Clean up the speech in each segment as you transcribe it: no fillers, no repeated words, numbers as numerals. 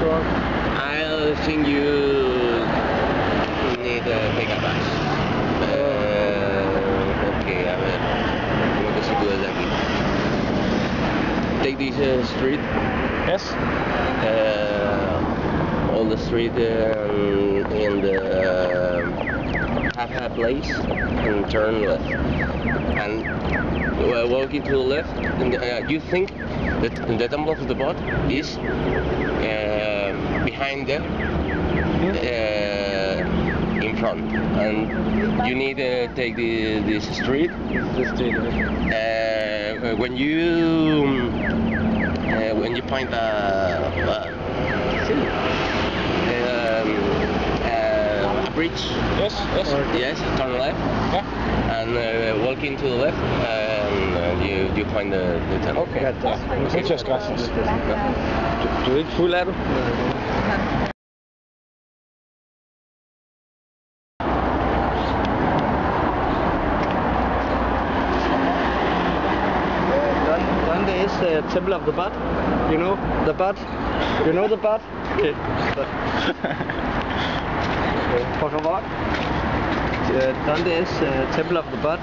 sure. I think you need to take a bus. Okay, a ver. ¿Cómo te sitúas de aquí? Take this street. Yes. On the street in the half a place and turn left. And walking to the left, and, you think that the Temple of the Bot is behind them, in front, and you need to take this street. When you find a bridge. Yes, turn left. Yeah. And walking to the left, and you find the temple. Okay. Muchas gracias. Du er ikke fuld af du? Donde is the Temple of the Bat? You know the Bat? You know the Bat? Okay. Por favor. Donde is Temple of the Bat?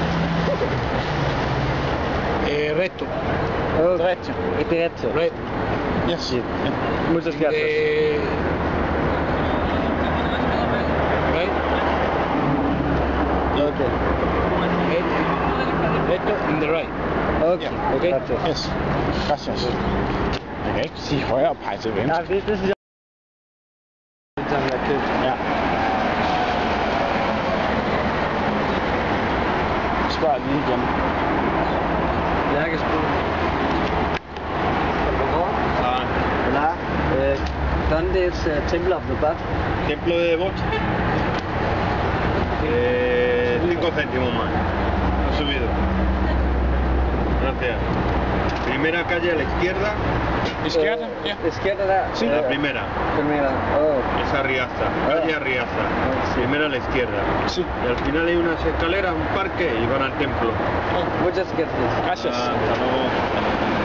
Recto. Oh, Derecho. Derecho. Right. Yes. Muchas gracias. Right. Okay. Recto in the right. Okay. Yeah. Okay. Gracias. Yes. Gracias. Jeg kan ikke sige højre og pege til venstre. Nej, det synes jeg. Ja. Spørg lige igen. Lærkespil. Hola. ¿Dónde es Temple of the Bat? Templo de Bot. 5 céntimos más. Ha subido. Gracias. Primera calle a la izquierda. Izquierda? Ja. Izquierda der? Sí. La primera. Primera. Oh. Es Arriaza. Calle Arriaza. Sí. Primera a la izquierda. Sí. Y al final hay unas escaleras, un parque y van al templo. Muchas gracias. Gracias. Hasta luego.